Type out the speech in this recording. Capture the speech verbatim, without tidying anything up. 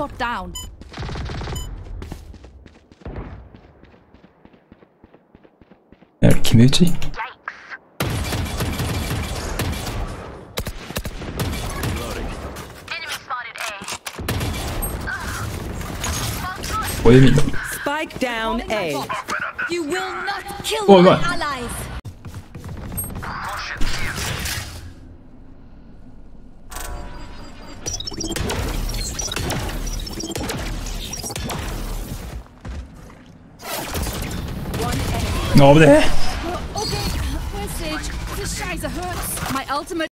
Bot down. Er決め打ち？こういう意味だ。 Spike down A. You will not kill Oh, my right. allies. Oh, 危ねえ。 Okay, where's Sage? This Scheiße hurts. My ultimate.